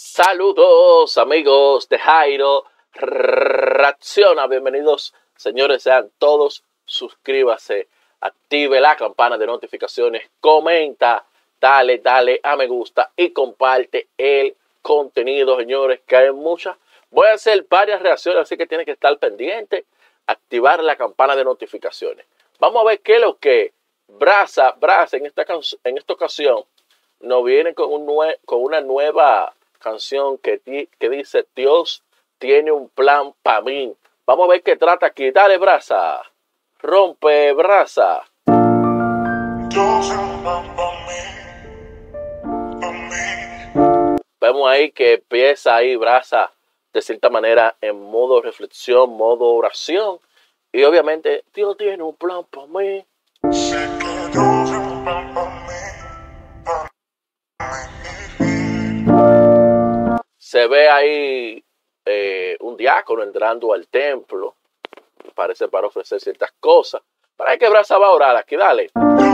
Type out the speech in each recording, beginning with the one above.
Saludos amigos de Jairo Reacciona, bienvenidos señores, sean todos, suscríbase, active la campana de notificaciones, comenta, dale a me gusta y comparte el contenido, señores, que hay muchas. Voy a hacer varias reacciones, así que tienen que estar pendientes, activar la campana de notificaciones. Vamos a ver qué es lo que Brasa en esta ocasión nos viene con una nueva canción que dice Dios tiene un plan para mí. Vamos a ver qué trata aquí. Dale, Brasa. Rompe, Brasa. Vemos ahí que empieza ahí Brasa de cierta manera en modo reflexión, modo oración. Y obviamente Dios tiene un plan para mí. Sé que Dios tiene un plan para mí. Se ve ahí un diácono entrando al templo, parece para ofrecer ciertas cosas. Para que Brasa va a orar aquí, dale.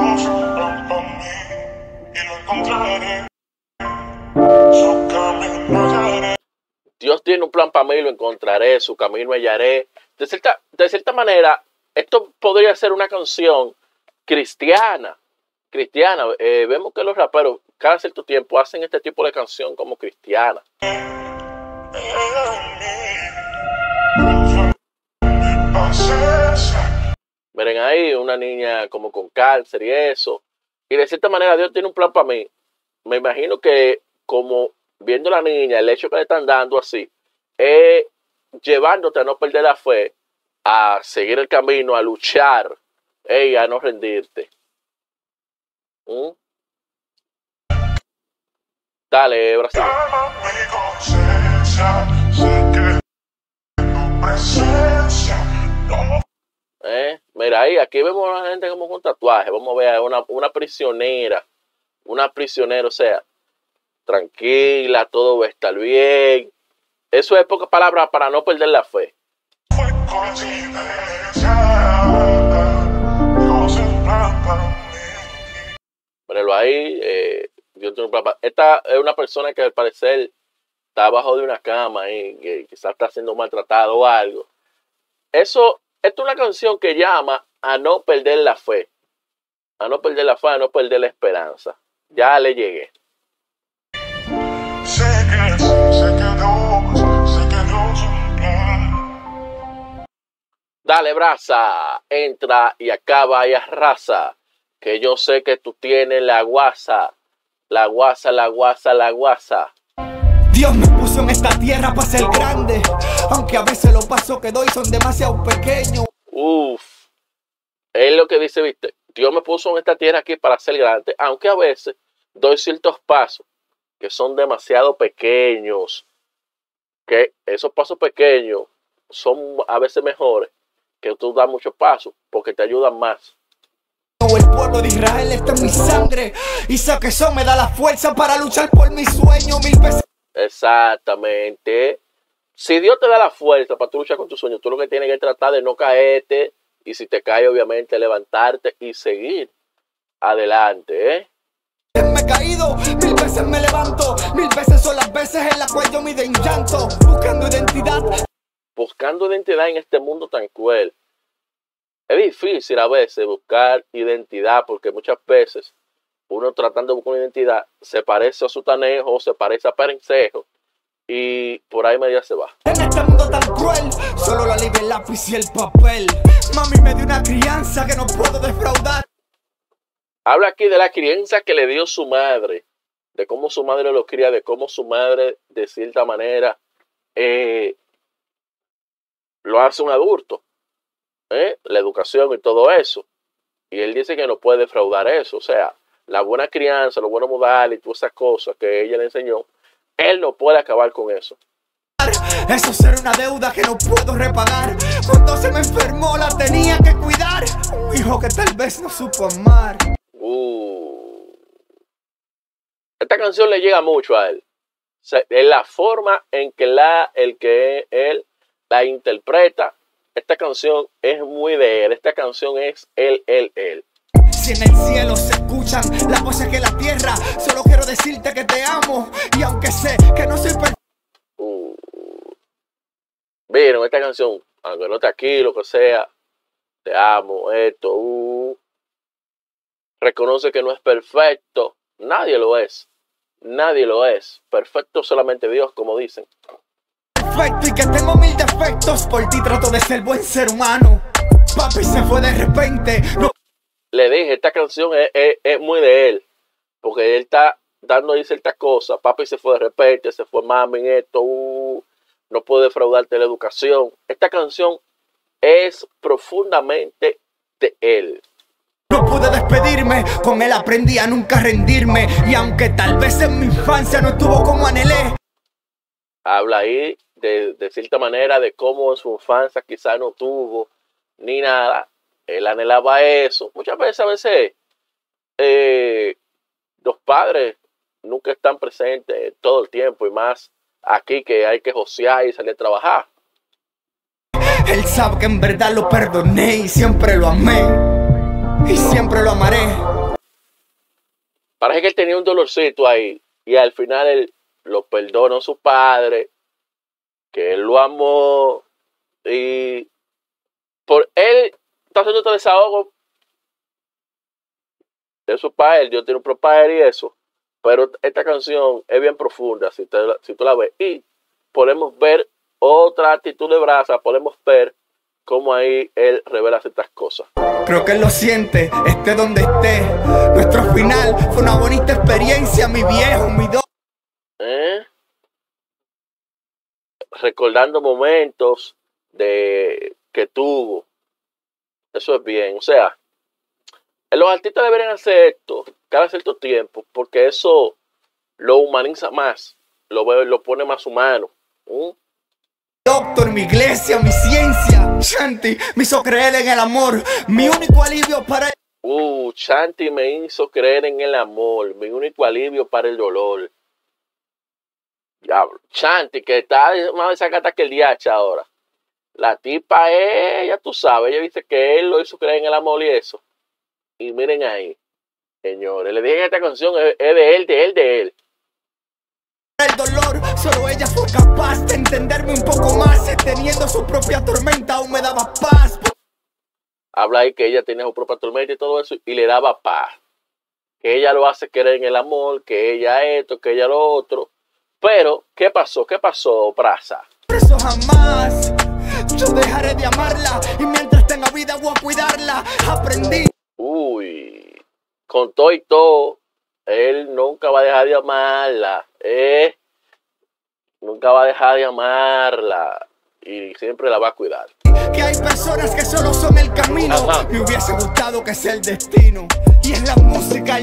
Dios tiene un plan para mí, lo encontraré, su camino hallaré. De cierta manera, esto podría ser una canción cristiana. Vemos que los raperos cada cierto tiempo hacen este tipo de canción como cristiana. Miren ahí, una niña como con cáncer y eso. Y de cierta manera Dios tiene un plan para mí. Me imagino que como viendo a la niña, el hecho que le están dando así, es llevándote a no perder la fe, a seguir el camino, a luchar, a no rendirte. Dale, Brasil. Mira ahí, aquí vemos a la gente como con tatuaje. Vamos a ver a una prisionera. Una prisionera, o sea, tranquila, todo va a estar bien. Eso es pocas palabras para no perder la fe. Míralo ahí. Yo tengo un plan. Esta es una persona que al parecer está abajo de una cama y que quizás está siendo maltratado o algo. Esto es una canción que llama a no perder la fe. A no perder la fe, a no perder la esperanza. Ya le llegué. Dale, Brasa, entra y acaba y arrasa, que yo sé que tú tienes la guasa. La guasa. Dios me puso en esta tierra para ser grande, aunque a veces los pasos que doy son demasiado pequeños. Es lo que dice, viste, Dios me puso en esta tierra aquí para ser grande, aunque a veces doy ciertos pasos que son demasiado pequeños, que esos pasos pequeños son a veces mejores que tú das muchos pasos, porque te ayudan más. El pueblo de Israel está en mi sangre, y sé que eso me da la fuerza para luchar por mi sueño 1000 veces. Exactamente. Si Dios te da la fuerza para tú luchar con tus sueños, tú lo que tienes que tratar de no caerte, y si te caes, obviamente, levantarte y seguir adelante, Me he caído, 1000 veces me levanto, 1000 veces son las veces en las cuales yo me den llanto, buscando identidad. Buscando identidad en este mundo tan cruel. Es difícil a veces buscar identidad, porque muchas veces uno tratando de buscar una identidad se parece a Sutanejo o se parece a Perencejo y por ahí media se va. En este mundo tan cruel, solo la libre el lápiz y el papel. Mami me dio una crianza que no puedo defraudar. Habla aquí de la crianza que le dio su madre, de cómo su madre lo cría, de cómo su madre de cierta manera lo hace un adulto, la educación y todo eso. Y él dice que no puede defraudar eso, o sea, la buena crianza, los buenos modales y todas esas cosas que ella le enseñó, él no puede acabar con eso. Eso será una deuda que no puedo repagar. Cuando se me enfermó la tenía que cuidar. Un hijo que tal vez no supo amar. Esta canción le llega mucho a él. O sea, en la forma en que él la interpreta, esta canción es muy de él. Esta canción es él. Si en el cielo se escuchan las voces que en la tierra, solo quiero decirte que te amo. Y aunque sé que no soy perfecto. Vieron esta canción, aunque no esté aquí, lo que sea, te amo, esto, reconoce que no es perfecto, nadie lo es, nadie lo es, perfecto solamente Dios, como dicen. Perfecto y que tengo 1000 defectos, por ti trato de ser buen ser humano. Papi se fue de repente. No. Le dije, esta canción es muy de él, porque él está dando ahí ciertas cosas. Papi se fue de repente, se fue mami, esto, no puede defraudarte la educación. Esta canción es profundamente de él. No pude despedirme, con él aprendí a nunca rendirme. Y aunque tal vez en mi infancia no estuvo como anhelé. Habla ahí de cierta manera de cómo en su infancia quizás no tuvo ni nada. Él anhelaba eso. Muchas veces, los padres nunca están presentes todo el tiempo, y más aquí que hay que josear y salir a trabajar. Él sabe que en verdad lo perdoné y siempre lo amé. Y siempre lo amaré. Parece que él tenía un dolorcito ahí, y al final él lo perdonó a su padre, que él lo amó, y por él está haciendo este desahogo de su padre. Dios tiene un padre y eso, pero esta canción es bien profunda si tú la ves, y podemos ver otra actitud de Braza, podemos ver cómo ahí él revela ciertas cosas. Creo que él lo siente, esté donde esté. Nuestro final fue una bonita experiencia, mi viejo, mi recordando momentos que tuvo. Eso es bien. O sea, los artistas deberían hacer esto cada cierto tiempo, porque eso lo humaniza más, lo pone más humano. Doctor, mi iglesia, mi ciencia. Chanti me hizo creer en el amor, mi único alivio para el... Chanti me hizo creer en el amor, mi único alivio para el dolor. Diablo, Chanti, que está más desacata que el DH ahora. La tipa ya tú sabes, ella dice que él lo hizo creer en el amor y eso. Y miren ahí, señores, le dije que esta canción es de él. El dolor, solo ella fue capaz de entenderme un poco más. Teniendo su propia tormenta aún me daba paz. Habla ahí que ella tenía su propia tormenta y todo eso, y le daba paz. Que ella lo hace creer en el amor, que ella esto, que ella lo otro. Pero, ¿qué pasó? ¿Qué pasó, Braza? Por eso jamás yo dejaré de amarla, y mientras tenga vida voy a cuidarla. Aprendí. Con todo y todo, él nunca va a dejar de amarla. Nunca va a dejar de amarla. Y siempre la va a cuidar. Que hay personas que solo son el camino. Ajá. Me hubiese gustado que sea el destino. Y es la música.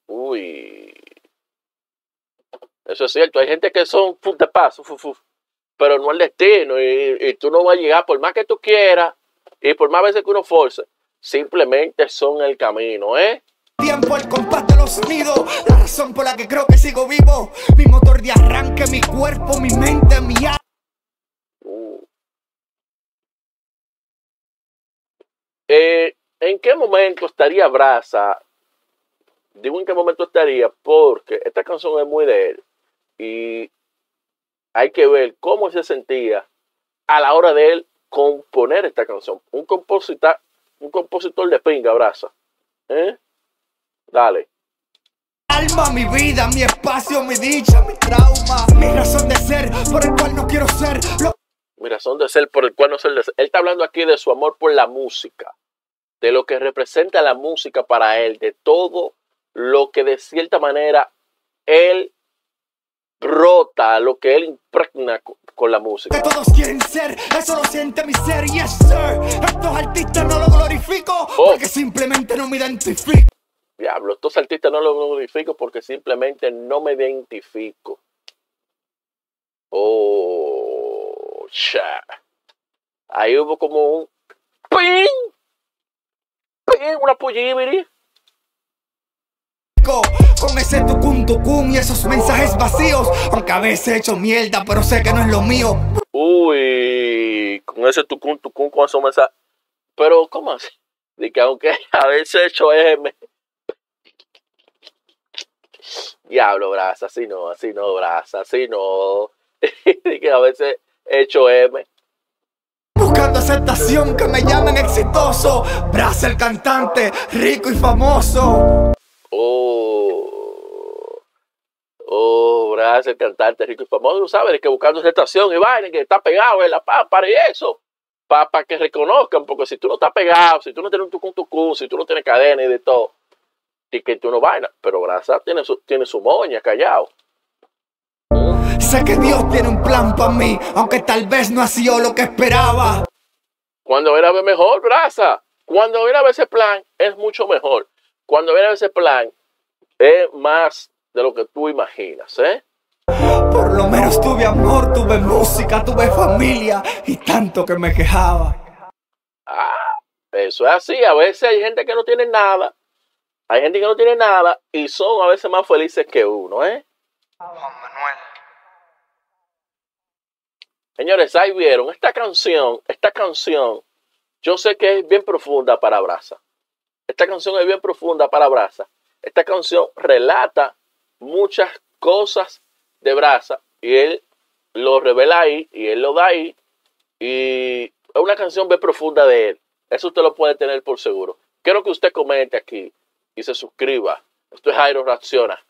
Eso es cierto. Hay gente que son de paso, pero no el destino. Y tú no vas a llegar por más que tú quieras. Y por más veces que uno force. Simplemente son el camino, Tiempo, el compás de los sonidos, la razón por la que creo que sigo vivo. Mi motor de arranque, mi cuerpo, mi mente, mi alma. ¿En qué momento estaría Braza? Digo en qué momento estaría, porque esta canción es muy de él. Y hay que ver cómo se sentía a la hora de él componer esta canción. Un compositor de pinga, Braza. Dale. Alma, mi vida, mi espacio, mi dicha, mi trauma, mi razón de ser, por el cual no quiero ser. Mi razón de ser, por el cual no ser de ser. Él está hablando aquí de su amor por la música, de lo que representa la música para él, de todo lo que de cierta manera él brota, lo que él impregna con la música. Que todos quieren ser, eso lo siente mi ser, yes sir. Estos artistas no lo glorifico, porque simplemente no me identifico. Diablo, estos artistas no lo glorifico porque simplemente no me identifico. Ahí hubo como un ¡ping! Una pullibiri. Con ese tucum y esos mensajes vacíos, aunque a veces he hecho mierda, pero sé que no es lo mío. Con ese tucum, con esos mensajes. Pero, ¿cómo así? De que aunque a veces he hecho Diablo, Brasa, así no, Brasa, así no. Y que a veces he hecho M. Buscando aceptación, que me llamen exitoso. Brasa el cantante, rico y famoso. Brasa, el cantante rico y famoso, tú sabes, que buscando aceptación y vaina, que está pegado en la pámpara y eso. Para que reconozcan, porque si tú no estás pegado, si tú no tienes un tucum, si tú no tienes cadena y de todo, y que tú no vainas. Pero Brasa tiene su moña callado. Sé que Dios tiene un plan para mí, aunque tal vez no ha sido lo que esperaba. Cuando viene a ver mejor, Brasa. Cuando viene a ver ese plan, es mucho mejor. Cuando viene a ver ese plan, es más de lo que tú imaginas, ¿eh? Por lo menos tuve amor, tuve música, tuve familia y tanto que me quejaba. Eso es así. A veces hay gente que no tiene nada. Hay gente que no tiene nada y son a veces más felices que uno, ¿eh? Juan Manuel. Señores, ahí vieron, esta canción, yo sé que es bien profunda para Brasa. Esta canción es bien profunda para Brasa. Esta canción relata muchas cosas de Brasa y él lo revela ahí y él lo da ahí. Y es una canción bien profunda de él. Eso usted lo puede tener por seguro. Quiero que usted comente aquí y se suscriba. Esto es Jairo Reacciona.